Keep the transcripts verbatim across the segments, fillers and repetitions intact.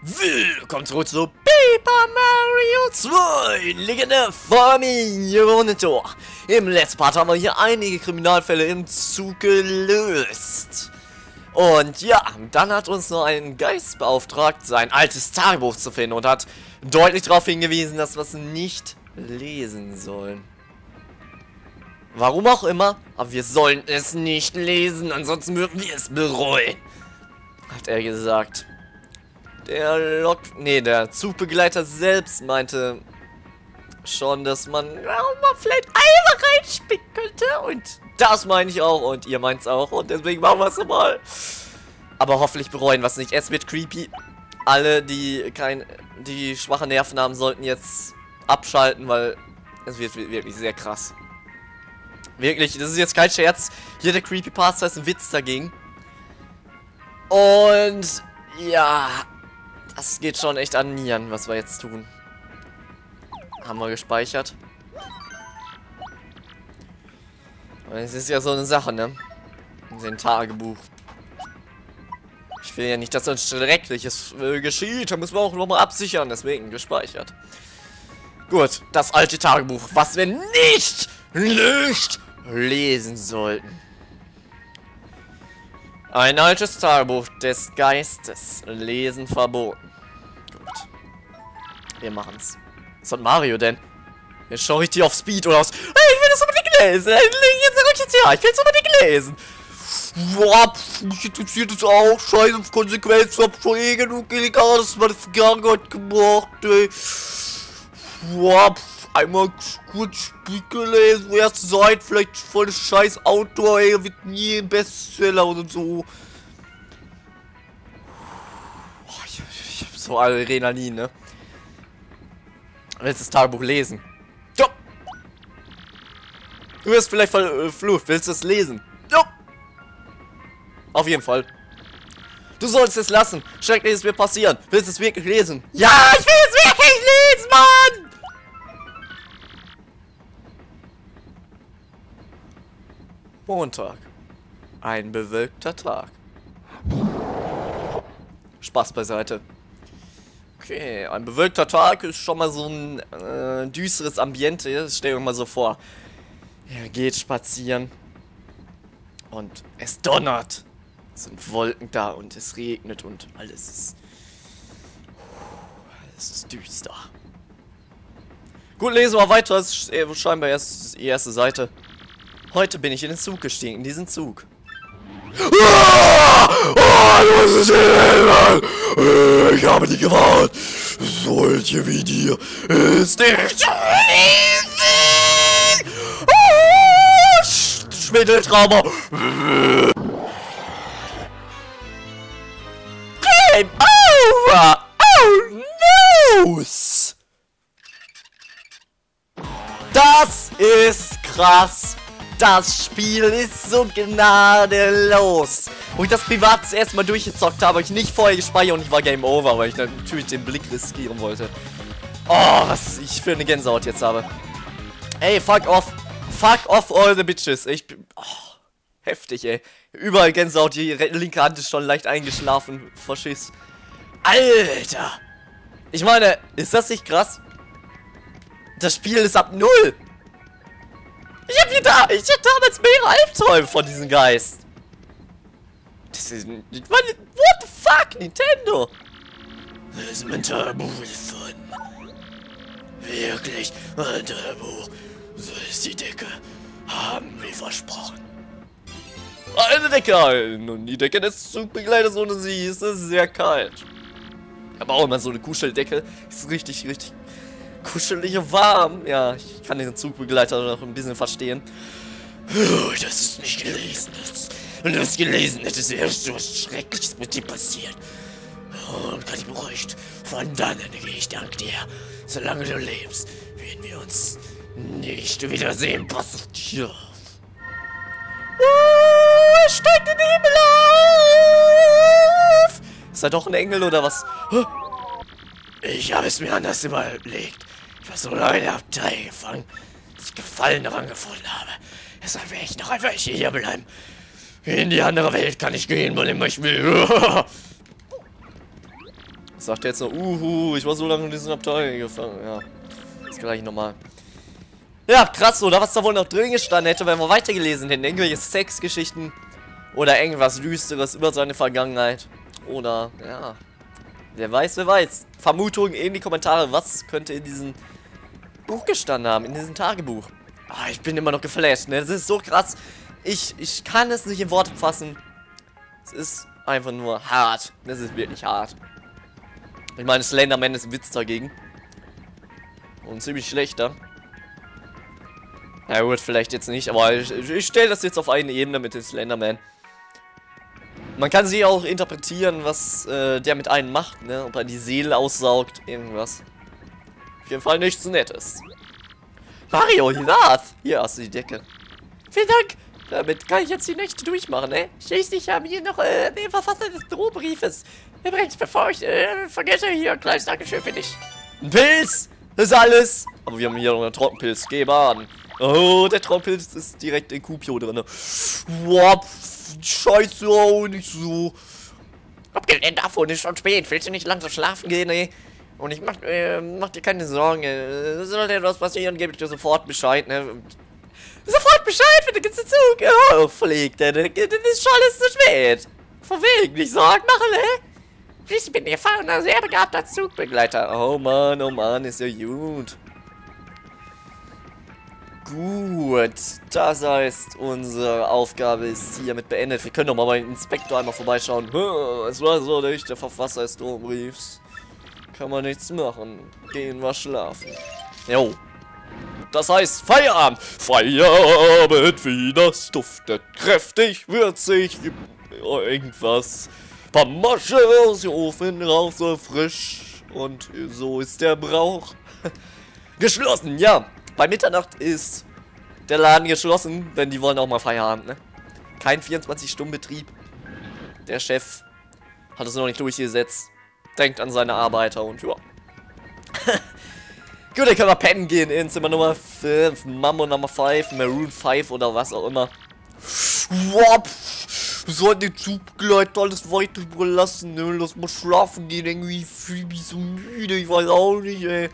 Willkommen zurück zu Paper Mario zwei Legende Familientor. Im letzten Part haben wir hier einige Kriminalfälle im Zug gelöst. Und ja, dann hat uns noch ein Geist beauftragt, sein altes Tagebuch zu finden und hat deutlich darauf hingewiesen, dass wir es nicht lesen sollen. Warum auch immer, aber wir sollen es nicht lesen, ansonsten würden wir es bereuen, hat er gesagt. Der Lok... Nee, der Zugbegleiter selbst meinte schon, dass man ja, mal vielleicht Eier reinspicken könnte. Und das meine ich auch. Und ihr meint es auch. Und deswegen machen wir es mal. Aber hoffentlich bereuen wir es nicht. Es wird creepy. Alle, die kein, die schwache Nerven haben, sollten jetzt abschalten, weil es wird wirklich sehr krass. Wirklich, das ist jetzt kein Scherz. Hier der Creepypasta ist ein Witz dagegen. Und ja... Das geht schon echt an Nieren, was wir jetzt tun. Haben wir gespeichert. Und es ist ja so eine Sache, ne? Ein Tagebuch. Ich will ja nicht, dass uns Schreckliches äh, geschieht. Da müssen wir auch nochmal absichern. Deswegen gespeichert. Gut, das alte Tagebuch. Was wir nicht, nicht lesen sollten. Ein altes Tagebuch des Geistes. Lesen verboten. Gut. Wir machen's. Was hat Mario denn? Jetzt schau ich dir auf Speed oder aus. Hey, ich will das unbedingt lesen. Jetzt sag ich jetzt ja. Ich will es unbedingt lesen. Boah, mich interessiert das auch. Scheiße, Konsequenz. Ich hab schon eh genug Illegales meine Vergangenheit gemacht, ey. Boah, einmal kurz Spiel gelesen, erste Seite, vielleicht voll das scheiß Autor, ey, wird nie ein Bestseller und so. Oh, ich, ich hab so Adrenalin, ne? Willst das Tagebuch lesen? Jo! Du wirst vielleicht verflucht, willst du es lesen? Jo! Auf jeden Fall. Du sollst es lassen. Schreckliches wird passieren. Willst du es wirklich lesen? Ja, ich will es wirklich lesen, Mann! Montag. Ein bewölkter Tag. Spaß beiseite. Okay, ein bewölkter Tag ist schon mal so ein äh, düsteres Ambiente. Das stell dir mal so vor. Er geht spazieren. Und es donnert. Es sind Wolken da und es regnet und alles ist... Es ist düster. Gut, lesen wir weiter. Es ist äh, scheinbar erst die erste Seite. Heute bin ich in den Zug gestiegen, in diesen Zug. Ich habe die Gewalt. Solche wie dir ist nicht zu lesen. Schwindeltrauma. Game over. Oh no. Das ist krass. Das Spiel ist so gnadenlos. Wo ich das privat das erste Mal durchgezockt habe, habe ich nicht vorher gespeichert und ich war Game Over, weil ich natürlich den Blick riskieren wollte. Oh, was ich für eine Gänsehaut jetzt habe. Ey, fuck off. Fuck off all the bitches. Ich bin... Oh, heftig, ey. Überall Gänsehaut. Die linke Hand ist schon leicht eingeschlafen. Verschiss. Alter. Ich meine, ist das nicht krass? Das Spiel ist ab null. Ich hab hier da, ich hab damals mehrere Albträume von diesem Geist. Das ist, ich meine, what the fuck, Nintendo? Das ist mein Tagebuch von. Wirklich, mein Tagebuch. So ist die Decke. Haben wir versprochen. Eine Decke, und die Decke des Zugbegleiters ohne sie ist es sehr kalt. Aber auch immer so eine Kuscheldecke. Ist richtig, richtig kuschelig und warm. Ja, ich kann den Zugbegleiter noch ein bisschen verstehen. Das ist nicht gelesen. Wenn du es gelesen hättest, wäre so was Schreckliches mit dir passiert. Und kann ich beruhigt. Von dann gehe ich dank dir. Solange du lebst, werden wir uns nicht wiedersehen. Pass auf dich auf. Oh, steigt in den Himmel auf! Ist er doch ein Engel oder was? Ich habe es mir anders überlegt. Ich war so lange in der Abtei gefangen, dass ich Gefallen daran gefunden habe. Deshalb werde ich noch einfach hier bleiben. In die andere Welt kann ich gehen, wann immer ich will. Sagt er jetzt noch, uhu, ich war so lange in diesen Abteil gefangen. Ja, das gleich nochmal. Ja, krass, oder was da wohl noch drin gestanden hätte, wenn wir weitergelesen hätten. Irgendwelche Sexgeschichten oder irgendwas Düsteres über seine Vergangenheit. Oder, ja, wer weiß, wer weiß. Vermutungen in die Kommentare, was könnte in diesem Buch gestanden haben, in diesem Tagebuch. Ah, ich bin immer noch geflasht, ne? Das ist so krass. Ich, ich kann es nicht in Worte fassen. Es ist einfach nur hart. Das ist wirklich hart. Ich meine, Slenderman ist ein Witz dagegen. Und ziemlich schlechter. Ja gut, vielleicht jetzt nicht, aber ich, ich stelle das jetzt auf eine Ebene mit dem Slenderman. Man kann sie auch interpretieren, was äh, der mit einem macht, ne? Ob er die Seele aussaugt, irgendwas. Auf jeden Fall nichts Nettes. Mario, Hilat! Hier hast du die Decke. Vielen Dank! Damit kann ich jetzt die Nächte durchmachen, ne? Schließlich haben wir noch äh, den Verfasser des Drohbriefes. Übrigens, bevor ich äh, vergesse, hier ein kleines Dankeschön für dich. Ein Pilz! Das ist alles! Aber wir haben hier noch einen Trockenpilz. Geh baden. Oh, der Trockenpilz ist direkt in Kupio drin. Wow, scheiße, auch nicht so. Abgesehen davon ist schon spät. Willst du nicht langsam schlafen gehen, ey? Und ich mach, äh, mach dir keine Sorgen. Äh, sollte etwas passieren, gebe ich dir sofort Bescheid, ne? Sofort Bescheid, wenn du gehst Zug. Oh, fliegt, das ist schon alles zu spät. Von wegen, nicht Sorgen machen, ne? Ich bin ein erfahrener, sehr begabter Zugbegleiter. Oh Mann, oh Mann, ist ja gut. Gut, das heißt, unsere Aufgabe ist hiermit beendet. Wir können doch mal beim Inspektor einmal vorbeischauen. Es war so nicht, der Verfasser des Drohbriefs. Kann man nichts machen. Gehen wir schlafen. Jo. Das heißt Feierabend. Feierabend, wie das duftet. Kräftig, würzig, irgendwas. Paar Masche aus dem Ofen raus, so frisch. Und so ist der Brauch. Geschlossen, ja. Bei Mitternacht ist der Laden geschlossen, denn die wollen auch mal Feierabend, ne? Kein vierundzwanzig-Stunden-Betrieb. Der Chef hat es noch nicht durchgesetzt. Denkt an seine Arbeiter und ja. Gut, dann können wir pennen gehen in Zimmer Nummer fünf, Mambo Nummer fünf, Maroon fünf oder was auch immer. Wow, sollten den Zugbegleiter alles weiter überlassen, ne? Lass mal schlafen gehen, irgendwie fühle ich mich so müde, ich weiß auch nicht, ey.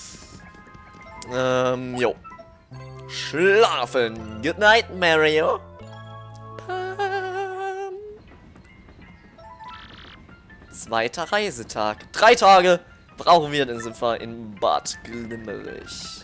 Ähm, jo. Schlafen. Good night, Mario. Pam. Zweiter Reisetag. Drei Tage brauchen wir, dann sind wir in Bad Glimmerich.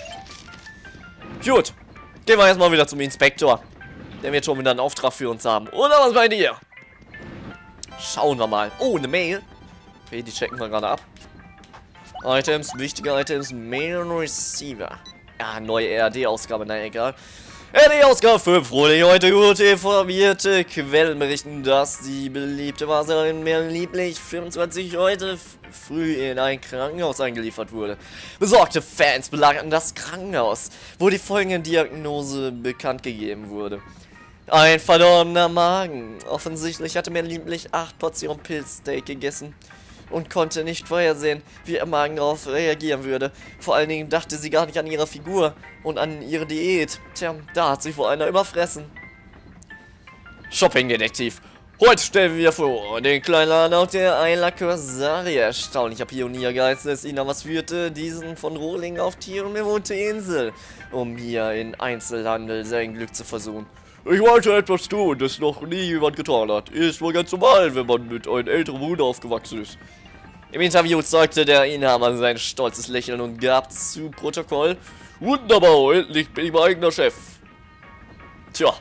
Gut. Gehen wir erstmal wieder zum Inspektor. Der wird schon wieder einen Auftrag für uns haben. Oder was meint ihr? Schauen wir mal. Oh, eine Mail. Okay, die checken wir gerade ab. Items, wichtige Items, Mail und Receiver. Ja, neue R A D-Ausgabe, na egal. R A D-Ausgabe fünf, Fröhlich, heute gut informierte Quellen berichten, dass die beliebte Waserin mehr lieblich fünfundzwanzig heute früh in ein Krankenhaus eingeliefert wurde. Besorgte Fans belagerten das Krankenhaus, wo die folgende Diagnose bekannt gegeben wurde. Ein verdorbener Magen. Offensichtlich hatte mehr lieblich acht Portionen Pilzsteak gegessen und konnte nicht vorhersehen, wie ihr Magen darauf reagieren würde. Vor allen Dingen dachte sie gar nicht an ihre Figur und an ihre Diät. Tja, da hat sich wohl einer überfressen. Shopping-Detektiv. Heute stellen wir vor, den kleinen Laden auf der Isla Corsaria. Erstaunlicher Pioniergeist des ihn was führte diesen von Rohling auf die unbewohnte Insel, um hier in Einzelhandel sein Glück zu versuchen. Ich wollte etwas tun, das noch nie jemand getan hat. Ist wohl ganz normal, wenn man mit einem älteren Bruder aufgewachsen ist. Im Interview zeigte der Inhaber sein stolzes Lächeln und gab zu Protokoll: Wunderbar, endlich bin ich mein eigener Chef. Tja,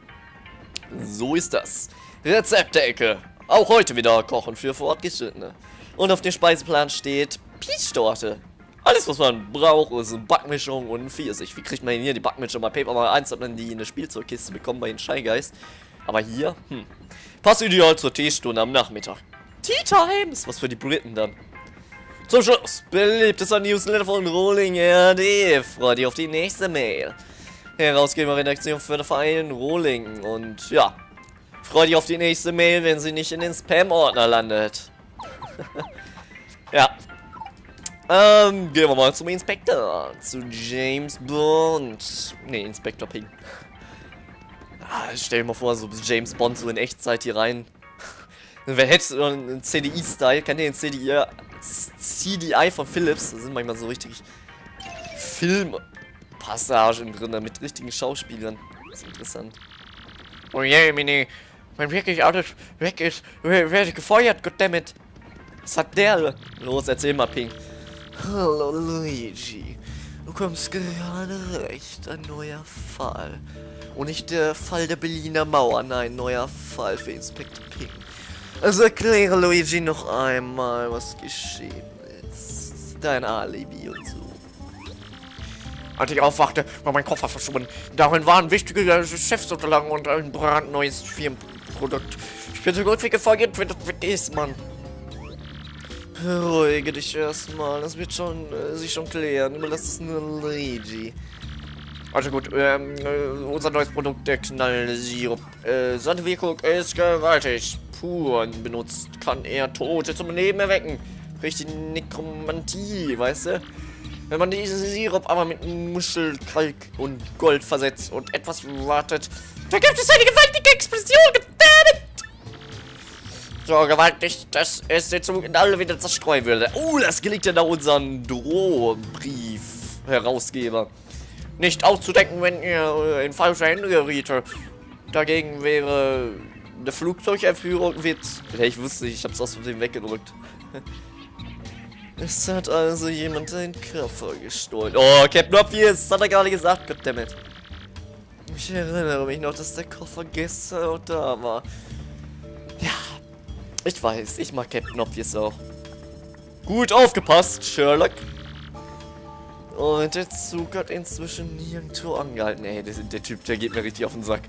so ist das. Rezeptecke. Auch heute wieder Kochen für Fortgeschrittene. Und auf dem Speiseplan steht Peach-Torte. Alles, was man braucht, ist eine Backmischung und ein Pfirsich. Wie kriegt man hier die Backmischung? Bei Paper Mario eins hat man die in eine Spielzeugkiste bekommen bei den Shy Guys. Aber hier, hm, passt ideal zur Teestunde am Nachmittag. Tea Time ist was für die Briten dann. Zum Schluss, beliebtester Newsletter von Rohling R A D. Freut ihr auf die nächste Mail. Herausgeber Redaktion für den Verein Rohling. Und ja, freut ihr auf die nächste Mail, wenn sie nicht in den Spam-Ordner landet. Ja. Ähm, gehen wir mal zum Inspektor. Zu James Bond. Ne, Inspektor Ping. Ah, stell dir mal vor, so James Bond so in Echtzeit hier rein. Wer hätte einen C D I-Style? Kennt ihr den C D I, C D I von Philips? Da sind manchmal so richtig Filmpassagen drin, mit richtigen Schauspielern. Das ist interessant. Oh je, yeah, Mini. Wenn wirklich alles weg ist, werde ich gefeuert, goddammit. Was hat der? Los, erzähl mal, Pink. Hallo, Luigi. Du kommst gerade recht. Ein neuer Fall. Und nicht der Fall der Berliner Mauer. Nein, neuer Fall für Inspektor Pink. Also erkläre Luigi noch einmal, was geschehen ist. Dein Alibi und so. Als ich aufwachte, war mein Koffer verschwunden. Darin waren wichtige Geschäftsunterlagen und ein brandneues Firmenprodukt. Ich bin so gut wie gefeuert für das ist, Mann. Beruhige dich erstmal, das wird schon äh, sich schon klären. Überlass es nur Luigi. Also gut, ähm, äh, unser neues Produkt, der Knallsirup. Äh, seine Wirkung ist gewaltig. Puren benutzt, kann er Tote zum Leben erwecken. Richtig Nekromantie, weißt du? Wenn man diesen Sirup aber mit Muschel, Kalk und Gold versetzt und etwas wartet, da gibt es eine gewaltige Explosion, goddammit! So gewaltig, dass es den Zug in alle wieder zerstreuen würde. Oh, das gelingt ja nach unserem Drohbrief-Herausgeber. Nicht auszudenken, wenn ihr in falsche Hände geriete. Dagegen wäre eine Flugzeugentführung wird... Ja, ich wusste nicht, ich hab's aus dem weggedrückt. Es hat also jemand den Koffer gestohlen. Oh, Captain Obvious, das hat er gerade gesagt, goddammit. Ich erinnere mich noch, dass der Koffer gestern auch da war. Ja, ich weiß, ich mag Captain Obvious auch. Gut aufgepasst, Sherlock. Und der Zug hat inzwischen nirgendwo angehalten. Ey, der, der Typ, der geht mir richtig auf den Sack.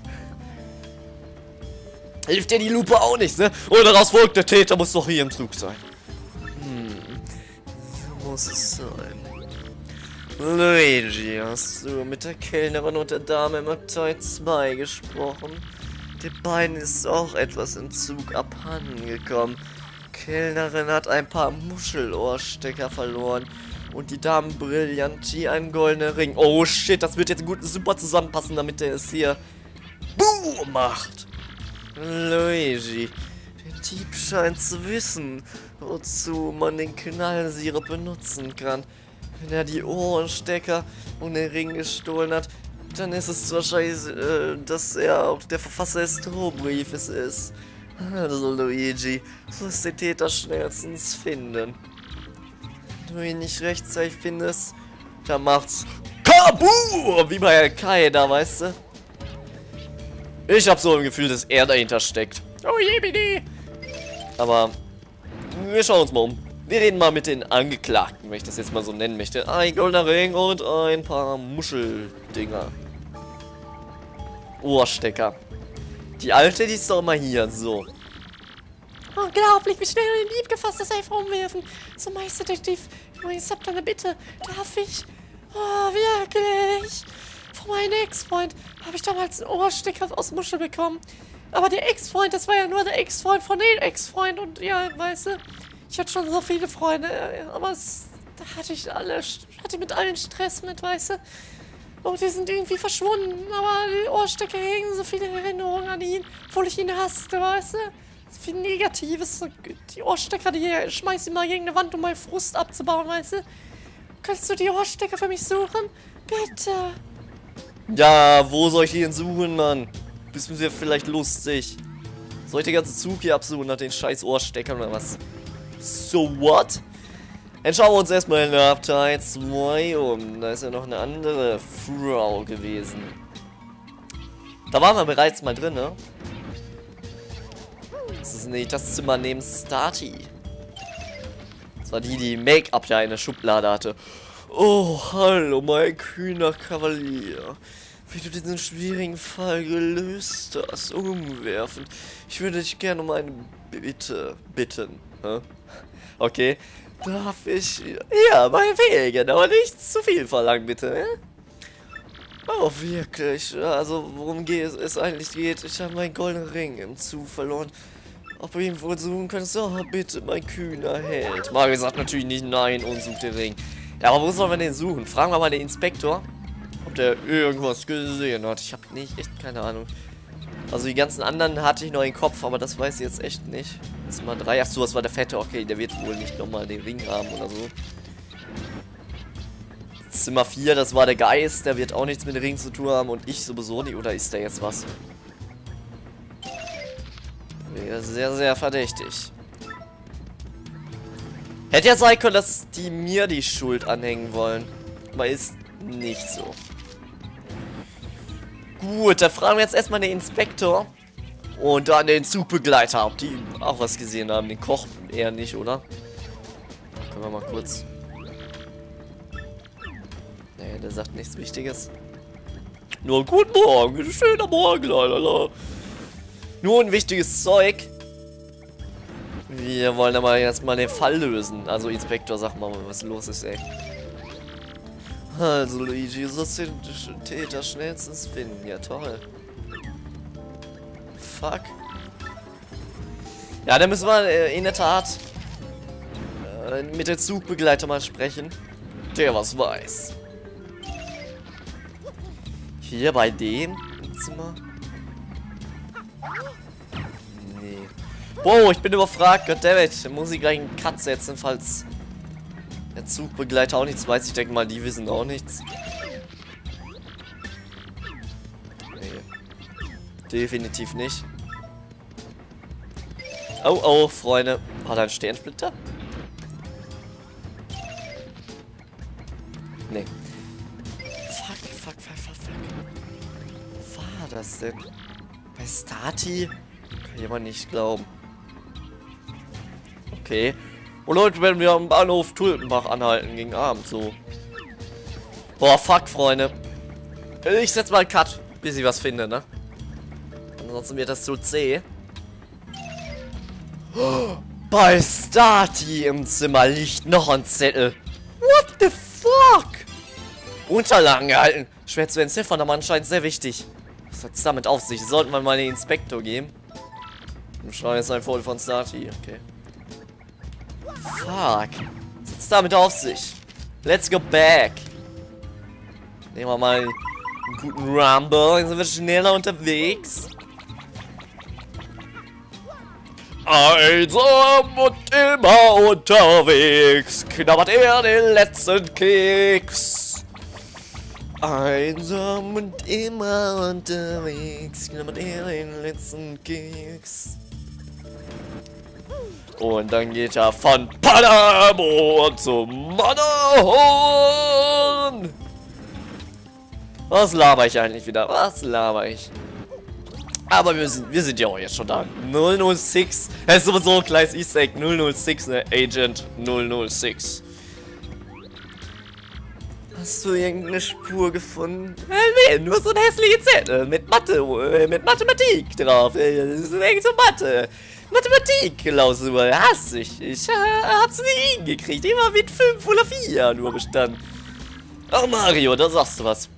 Hilft dir die Lupe auch nicht, ne? Und daraus folgt, der Täter muss doch hier im Zug sein. Hm, so muss es sein. Luigi, hast du mit der Kellnerin und der Dame im Abteil zwei gesprochen? Den beiden ist auch etwas im Zug abhanden gekommen. Kellnerin hat ein paar Muschelohrstecker verloren. Und die Dame Brillanti einen goldenen Ring. Oh shit, das wird jetzt gut super zusammenpassen, damit er es hier Boom macht. Luigi, der Dieb scheint zu wissen, wozu man den Knallsirup benutzen kann. Wenn er die Ohrenstecker und den Ring gestohlen hat, dann ist es wahrscheinlich, äh, dass er auch der Verfasser des Drohbriefes ist. Also Luigi, du musst den Täter schnellstens finden. Wenn du ihn nicht rechtzeitig findest, dann macht's Kabu! Wie bei Al-Qaida, weißt du? Ich hab so ein Gefühl, dass er dahinter steckt. Oh je, bitte! Aber wir schauen uns mal um. Wir reden mal mit den Angeklagten, wenn ich das jetzt mal so nennen möchte. Ein goldener Ring und ein paar Muscheldinger. Ohrstecker. Die alte, die ist doch mal hier, so. Unglaublich, wie schnell du den Dieb gefasst hast, einfach umwerfen. So, Meisterdetektiv, übrigens habt ihr eine Bitte. Darf ich? Oh, wirklich? Von meinem Ex-Freund habe ich damals einen Ohrstecker aus Muschel bekommen. Aber der Ex-Freund, das war ja nur der Ex-Freund von dem Ex-Freund. Und ja, weißt du, ich hatte schon so viele Freunde. Aber es, da hatte ich alle, hatte mit allen Stress mit, weißt du. Und die sind irgendwie verschwunden. Aber die Ohrstecker hängen so viele Erinnerungen an ihn, obwohl ich ihn hasste, weißt du. So viel Negatives. Die Ohrstecker, die schmeiß ich mal gegen eine Wand, um meinen Frust abzubauen, weißt du. Kannst du die Ohrstecker für mich suchen? Bitte. Ja, wo soll ich die denn suchen, Mann? Bist du vielleicht lustig? Soll ich den ganzen Zug hier absuchen nach den scheiß Ohrsteckern oder was? So what? Dann schauen wir uns erstmal in Abteil zwei um. Da ist ja noch eine andere Frau gewesen. Da waren wir bereits mal drin, ne? Das ist nicht das Zimmer neben Starty. Das war die, die Make-up da in der Schublade hatte. Oh, hallo, mein kühner Kavalier. Wie du diesen schwierigen Fall gelöst hast, umwerfen. Ich würde dich gerne um eine Bitte bitten. Hä? Okay. Darf ich... Ja, meinetwegen, aber nicht zu viel verlangen, bitte. Ja? Oh, wirklich. Also, worum geht es eigentlich geht? Ich habe meinen goldenen Ring im Zug verloren. Ob du ihn wohl suchen könntest? Oh, bitte, mein kühner Held. Mario sagt natürlich nicht nein und sucht den Ring. Ja, aber wo sollen wir den suchen? Fragen wir mal den Inspektor, ob der irgendwas gesehen hat. Ich habe nicht, echt keine Ahnung. Also die ganzen anderen hatte ich noch im Kopf, aber das weiß ich jetzt echt nicht. Zimmer drei, achso, das war der Fette, okay, der wird wohl nicht nochmal den Ring haben oder so. Zimmer vier, das war der Geist, der wird auch nichts mit dem Ring zu tun haben und ich sowieso nicht, oder ist da jetzt was? Wäre sehr, sehr verdächtig. Hätte ja sein können, dass die mir die Schuld anhängen wollen, aber ist nicht so. Gut, da fragen wir jetzt erstmal den Inspektor und dann den Zugbegleiter, ob die auch was gesehen haben. Den Koch eher nicht, oder? Können wir mal kurz... Nee, der sagt nichts Wichtiges. Nur guten Morgen, schöner Morgen, lalala. Nur ein wichtiges Zeug. Wir wollen aber jetzt mal den Fall lösen. Also Inspektor, sag mal, was los ist, ey. Also Luigi, du sollst den Täter schnellstens finden. Ja, toll. Fuck. Ja, dann müssen wir äh, in der Tat äh, mit dem Zugbegleiter mal sprechen. Der was weiß. Hier bei dem im Zimmer? Nee. Wow, ich bin überfragt. Goddammit. Muss ich gleich einen Cut setzen, falls der Zugbegleiter auch nichts weiß. Ich denke mal, die wissen auch nichts. Nee. Definitiv nicht. Oh, oh, Freunde. Hat er einen Sternsplitter? Nee. Fuck, fuck, fuck, fuck, fuck. Was war das denn? Bei Stati? Kann ich aber nicht glauben. Okay. Und Leute, wenn wir am Bahnhof Tulpenbach anhalten gegen Abend, so. Boah, fuck, Freunde. Ich setz mal einen Cut, bis ich was finde, ne? Ansonsten wird das zu zäh. Oh, bei Stati im Zimmer liegt noch ein Zettel. What the fuck? Unterlagen gehalten. Schwer zu entziffern, aber anscheinend sehr wichtig. Was hat es damit auf sich? Sollten wir mal den Inspektor geben? Und schreiben jetzt ein Foto von Stati, okay. Fuck. Was hat's damit auf sich? Let's go back. Nehmen wir mal einen guten Rumble, dann sind wir schneller unterwegs. Einsam und immer unterwegs knabbert er den letzten Keks. Einsam und immer unterwegs knabbert er den letzten Keks. Und dann geht er von Paderborn zum Matterhorn. Was laber ich eigentlich wieder? Was laber ich? Aber wir sind, wir sind ja auch jetzt schon da. null null sechs. Das ist sowieso ein kleines Easter Egg. null null sechs, ne? Agent null null sechs. Hast du irgendeine Spur gefunden? Äh, nee, nur so ein hässlicher Zettel mit Mathe, äh, mit Mathematik drauf. Äh, das ist irgend so Mathe. Mathematik-Klausur, hasse ich. Ich äh, hab's nie hingekriegt. Immer mit fünf oder vier nur bestanden. Ach Mario, da sagst du was.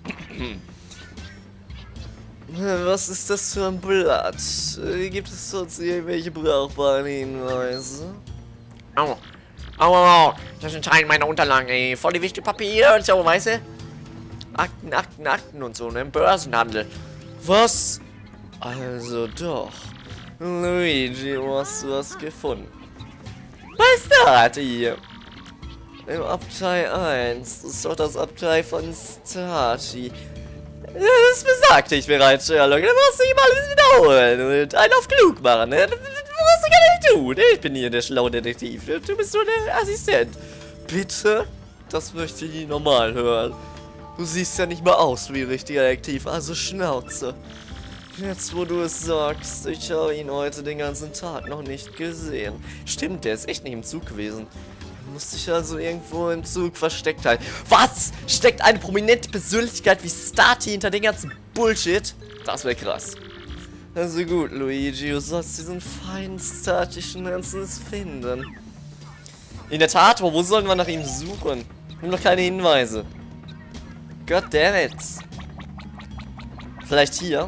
Was ist das für ein Blatt? Gibt es sonst irgendwelche brauchbaren Hinweise? Au. Au, au, au. Das sind Teil meiner Unterlagen, ey. Voll die wichtige Papiere und so, weißt du? Akten, Akten, Akten und so, ne? Im Börsenhandel. Was? Also doch. Luigi, wo hast du was gefunden? Was da hier? Im Abteil eins. Das ist doch das Abteil von Stati. Das besagte ich bereits, Sherlock. Da musst du ihm alles wiederholen und einen auf klug machen, ne? Das musst du gar nicht tun. Ich bin hier der schlaue Detektiv. Du bist nur der Assistent. Bitte? Das möchte ich normal hören. Du siehst ja nicht mal aus wie ein richtiger Detektiv, also Schnauze. Jetzt, wo du es sagst, ich habe ihn heute den ganzen Tag noch nicht gesehen. Stimmt, der ist echt nicht im Zug gewesen. Muss sich also irgendwo im Zug versteckt halten. Was? Steckt eine prominente Persönlichkeit wie Stati hinter den ganzen Bullshit? Das wäre krass. Also gut, Luigi, du sollst diesen feinen Stati schnellstens finden. In der Tat, wo sollen wir nach ihm suchen? Wir haben noch keine Hinweise. Goddammit. Vielleicht hier?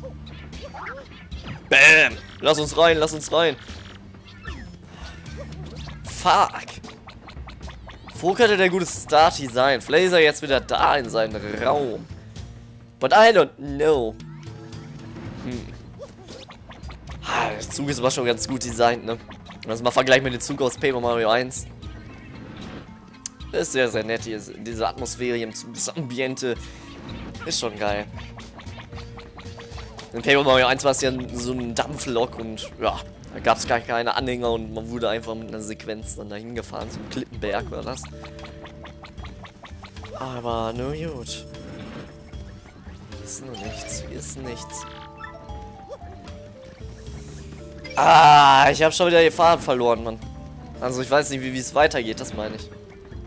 Bam! Lass uns rein, lass uns rein. Fuck. Wo könnte der gute Stati sein? Vielleicht ist er jetzt wieder da in seinem Raum. But I don't know. Hm. Zug ist aber schon ganz gut designt, ne? Also mal vergleichen mit dem Zug aus Paper Mario eins. Das ist sehr, sehr nett hier. Diese Atmosphäre hier im Zug, das Ambiente ist schon geil. In Paper Mario eins war es ja so ein Dampflok und ja, da gab es gar keine Anhänger und man wurde einfach mit einer Sequenz dann dahin gefahren. So ein Klippenberg war das. Aber nur gut. Ist nur nichts, ist nichts. Ah, ich habe schon wieder die Faden verloren, Mann. Also ich weiß nicht, wie es weitergeht, das meine ich.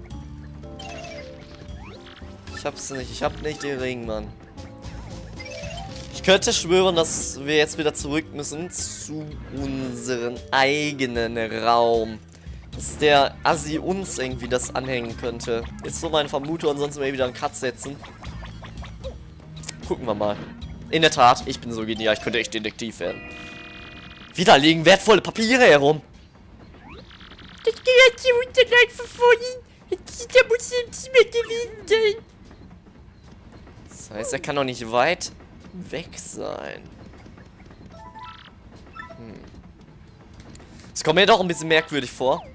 Ich hab's nicht, ich hab nicht den Ring, Mann. Ich könnte schwören, dass wir jetzt wieder zurück müssen zu unserem eigenen Raum. Dass der Assi uns irgendwie das anhängen könnte. Ist so meine Vermutung, ansonsten will ich wieder einen Cut setzen. Gucken wir mal. In der Tat, ich bin so genial, ich könnte echt Detektiv werden. Wieder liegen wertvolle Papiere herum. Das gehört hier Unterlag von vorhin. Da muss im Zimmer gewesen sein. Das heißt, er kann doch nicht weit weg sein. Hm. Das kommt mir doch ein bisschen merkwürdig vor.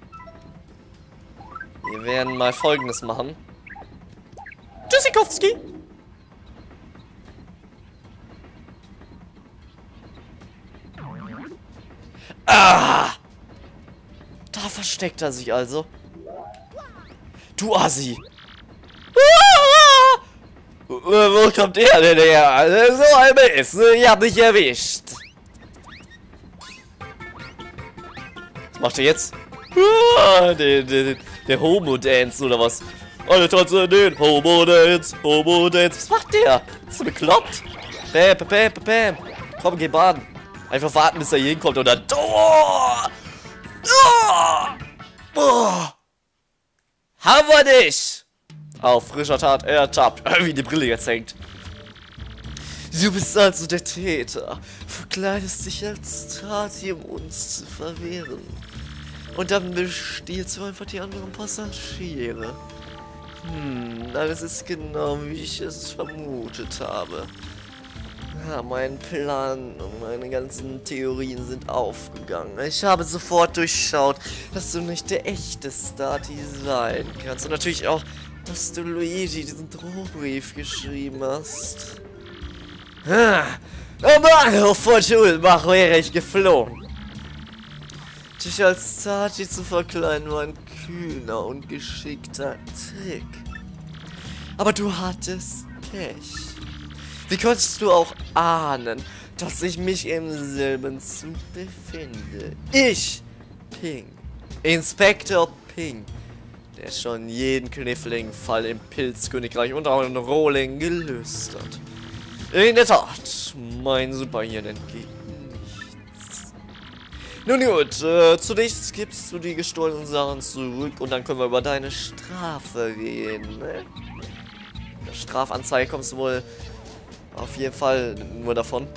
Wir werden mal Folgendes machen. Tschüssikowski. Ah! Da versteckt er sich also. Du Assi! Ah! Wo kommt der denn her? So ein Mist, ich hab dich erwischt. Was macht er jetzt? Ah, der, der, der Homo-Dance oder was? Alle tanzen den Homo-Dance, Homo-Dance. Was macht der? Ist du bekloppt? Bäm, bäm, bäm, bäm. Komm, geh baden. Einfach warten, bis er hier hinkommt und dann... Oh! Oh! Oh! Haben wir dich! Auf frischer Tat ertappt. Wie die Brille jetzt hängt. Du bist also der Täter. Verkleidest dich als Tati, um uns zu verwehren. Und dann bestiehlst du einfach die anderen Passagiere. Hm, alles ist genau, wie ich es vermutet habe. Ja, mein Plan und meine ganzen Theorien sind aufgegangen. Ich habe sofort durchschaut, dass du nicht der echte Stati sein kannst. Und natürlich auch, dass du Luigi diesen Drohbrief geschrieben hast. Am Bahnhof von Schulbach wäre ich geflogen. Dich als Stati zu verkleiden war ein kühner und geschickter Trick. Aber du hattest Pech. Wie konntest du auch ahnen, dass ich mich im selben Zug befinde? Ich, Ping, Inspektor Ping, der schon jeden kniffligen Fall im Pilzkönigreich und auch in Rohling gelöst hat. In der Tat, mein Superhirn entgeht nichts. Nun gut, äh, zunächst gibst du die gestohlenen Sachen zurück und dann können wir über deine Strafe reden. Ne? In der Strafanzeige kommst du wohl auf jeden Fall nur davon.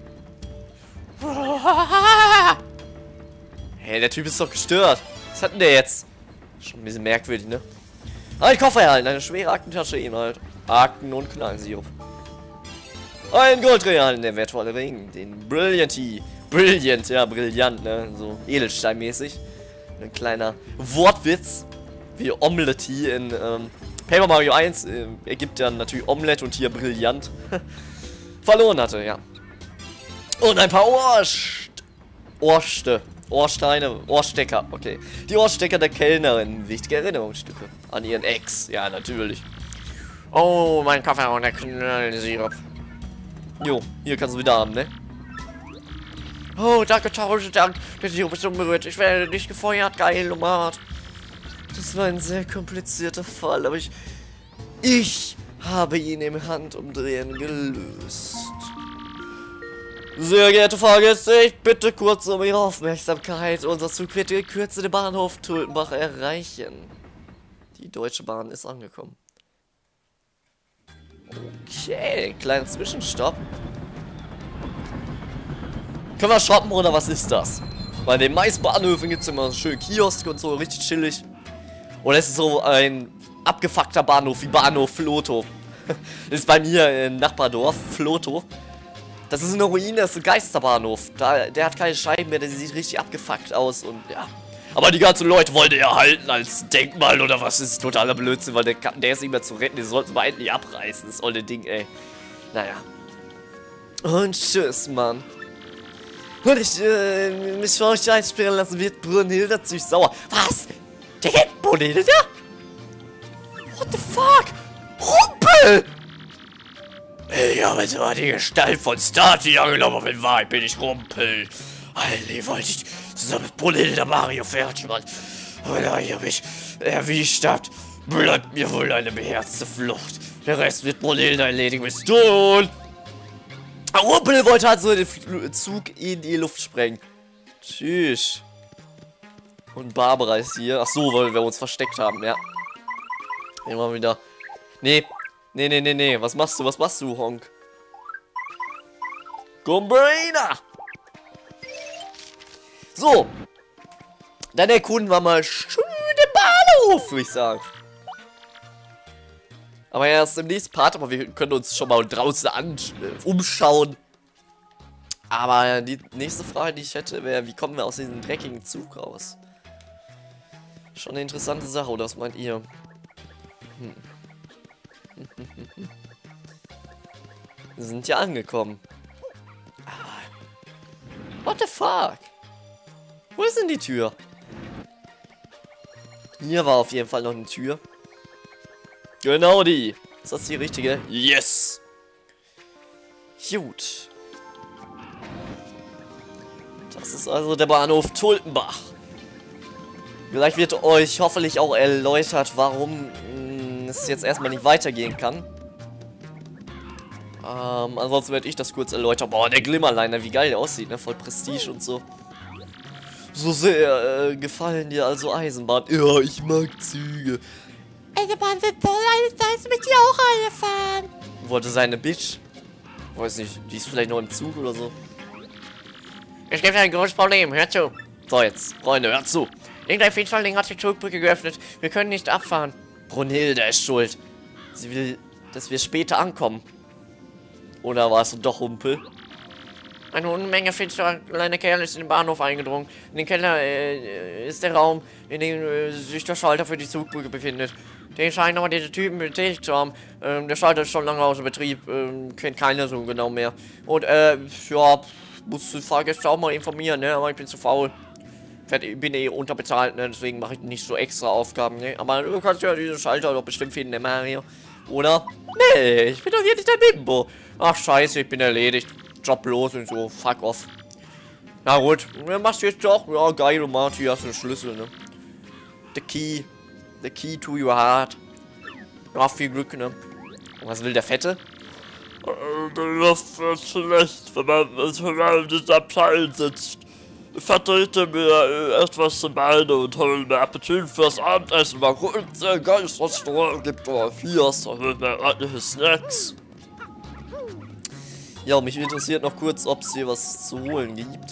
Hey, der Typ ist doch gestört. Was hat denn der jetzt? Schon ein bisschen merkwürdig, ne? Ein Koffer erhalten, eine schwere Aktentasche, Inhalt. Akten und Knallensirup. Ein Goldring erhalten, der wertvolle Ring. Den Brillianty. Brilliant, ja, brillant, ne? So Edelsteinmäßig. Ein kleiner Wortwitz. Wie Omelette in ähm, Paper Mario eins äh, ergibt ja natürlich Omelette und hier brillant. Verloren hatte, ja. Und ein paar Ohrst Ohrste. Ohrsteine, Ohrstecker, okay. Die Ohrstecker der Kellnerin. Wichtige Erinnerungsstücke an ihren Ex. Ja, natürlich. Oh, mein Koffer und der Knallensirup. Jo, hier kannst du wieder haben, ne? Oh, danke, tausend Dank. Der Sirup ist unberührt. Ich werde nicht gefeuert. Geil, Lomat. Das war ein sehr komplizierter Fall, aber ich... Ich habe ihn im Handumdrehen gelöst. Sehr geehrte Fahrgäste, ich bitte kurz um Ihre Aufmerksamkeit. Unser Zug wird in Kürze den Bahnhof Tulpenbach erreichen. Die Deutsche Bahn ist angekommen. Okay, kleiner Zwischenstopp. Können wir shoppen oder was ist das? Bei den meisten Bahnhöfen gibt es immer schön Kiosk und so, richtig chillig. Oder ist es so ein abgefuckter Bahnhof wie Bahnhof Floto? Ist bei mir im Nachbardorf, Floto. Das ist eine Ruine, das ist ein Geisterbahnhof. Da, der hat keine Scheiben mehr, der sieht richtig abgefuckt aus und ja. Aber die ganzen Leute wollen den erhalten als Denkmal oder was, das ist totaler Blödsinn, weil der, der ist nicht mehr zu retten, den sollten wir endlich abreißen, das olle Ding, ey. Naja. Und tschüss, Mann. Und ich, äh, mich vor euch einsperren lassen wird Brunhilde ziemlich sauer. Was? Der kennt Brunhilde? What the fuck? Rumpel! Ich habe zwar die Gestalt von Stati angenommen, aber in Wahrheit bin ich Rumpel. Eigentlich wollte ich zusammen mit Brunhilde Mario fertig machen. Aber da ihr mich erwischt habt, bleibt mir wohl eine beherzte Flucht. Der Rest wird Brunhilde erledigen bis tun. Rumpel wollte halt so den Zug in die Luft sprengen. Tschüss. Und Barbara ist hier. Ach so, weil wir uns versteckt haben, ja. Immer wieder. Nee. Nee, nee, nee, nee. Was machst du? Was machst du, Honk? Gumbrainer! So. Dann erkunden wir mal schön den Bahnhof, würde ich sagen. Aber erst im nächsten Part, aber wir können uns schon mal draußen an, äh, umschauen. Aber die nächste Frage, die ich hätte, wäre, wie kommen wir aus diesem dreckigen Zug raus? Schon eine interessante Sache, oder was meint ihr? Hm. Wir sind ja angekommen. What the fuck? Wo ist denn die Tür? Hier war auf jeden Fall noch eine Tür. Genau die. Ist das die richtige? Yes. Gut. Das ist also der Bahnhof Tulpenbach. Vielleicht wird euch hoffentlich auch erläutert, warum mh, es jetzt erstmal nicht weitergehen kann. Ähm, ansonsten werde ich das kurz erläutern. Boah, der Glimmerliner, wie geil der aussieht, ne? Voll Prestige und so. So sehr äh, gefallen dir also Eisenbahn. Ja, ich mag Züge. Eisenbahn sind toll, eines Tages möchte ich auch eine fahren. Wollte seine Bitch. Weiß nicht, die ist vielleicht noch im Zug oder so. Es gibt ein großes Problem, hör zu. So, jetzt, Freunde, hört zu. Irgendein Fiesling hat die Zugbrücke geöffnet. Wir können nicht abfahren. Brunhilde ist schuld. Sie will, dass wir später ankommen. Oder war es doch Humpel? Eine Unmenge finsterer kleiner Kerl ist in den Bahnhof eingedrungen. In den Keller äh, ist der Raum, in dem äh, sich der Schalter für die Zugbrücke befindet. Den scheinen aber diese Typen betätigt zu haben. Ähm, der Schalter ist schon lange außer Betrieb. Ähm, kennt keiner so genau mehr. Und äh, ja, muss die Fahrgäste auch mal informieren, ne? Aber ich bin zu faul. Ich bin eh unterbezahlt, ne? Deswegen mache ich nicht so extra Aufgaben, ne? Aber du kannst ja diesen Schalter doch bestimmt finden, ne Mario? Oder? Nee, ich bin doch hier nicht der Bimbo. Ach scheiße, ich bin erledigt. Job los und so, fuck off. Na gut, dann machst du jetzt doch. Ja, geil, du Marty, hast einen Schlüssel, ne? The key. The key to your heart. Ja, viel Glück, ne? Und was will der Fette? Die Luft wird schlecht, wenn man in diesem Abteil sitzt. Vertrete mir etwas zum Beine und hol mir Appetit fürs Abendessen. Mal kurz ein geiles Restaurant gibt oder vier, so mit mir ordentliche Snacks. Ja, mich interessiert noch kurz, ob es hier was zu holen gibt.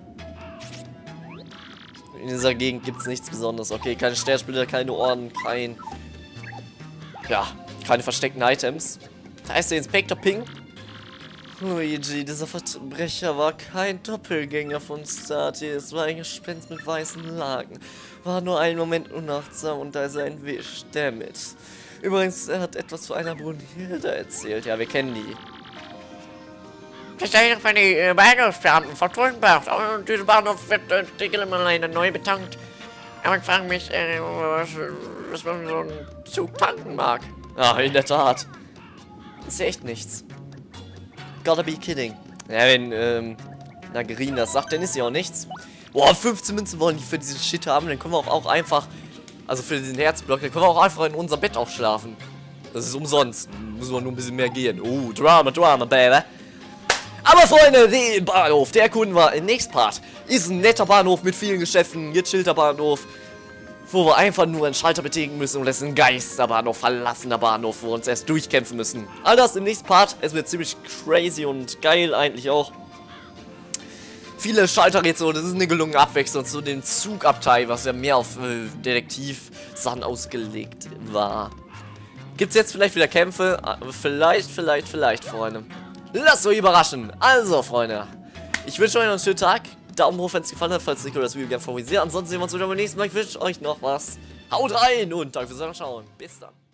In dieser Gegend gibt es nichts Besonderes. Okay, keine Sternspieler, keine Orden, kein... Ja, keine versteckten Items. Da ist der Inspektor Ping. Luigi, dieser Verbrecher war kein Doppelgänger von Stati. Es war ein Gespenst mit weißen Laken. War nur einen Moment unachtsam und da ist er entwischt. Dammit. Übrigens, er hat etwas von einer Brunhilde erzählt. Ja, wir kennen die. Das ist doch für die äh, Bahnhofsbeamten von Tulpenbach. Und dieser Bahnhof wird äh, die Glimmerleine neu betankt. Aber ich frage mich, äh, was, was man so einen Zug tanken mag. Ja, in der Tat. Ist ja echt nichts. Gotta be kidding. Ja, wenn, ähm, Nagarin das sagt, dann ist ja auch nichts. Boah, fünfzehn Münzen wollen die für diesen Shit haben, dann können wir auch, auch einfach, also für diesen Herzblock, dann können wir auch einfach in unser Bett auch schlafen. Das ist umsonst. Müssen wir nur ein bisschen mehr gehen. Oh, Drama, Drama, Baby. Aber Freunde, den Bahnhof, der erkunden wir im nächsten Part. Ist ein netter Bahnhof mit vielen Geschäften, gechillter Bahnhof, wo wir einfach nur einen Schalter betätigen müssen und das ist ein Geisterbahnhof, verlassener Bahnhof, wo wir uns erst durchkämpfen müssen. All das im nächsten Part. Es wird ziemlich crazy und geil eigentlich auch. Viele Schalterrätsel und es ist eine gelungene Abwechslung zu dem Zugabteil, was ja mehr auf äh, Detektiv-Sachen ausgelegt war. Gibt's jetzt vielleicht wieder Kämpfe? Vielleicht, vielleicht, vielleicht, Freunde. lasst euch überraschen. Also, Freunde, ich wünsche euch noch einen schönen Tag. Daumen hoch, wenn es gefallen hat, falls nicht, oder das Video gerne favorisiert. Ansonsten sehen wir uns wieder beim nächsten Mal. Ich wünsche euch noch was. Haut rein und danke fürs Anschauen. Bis dann.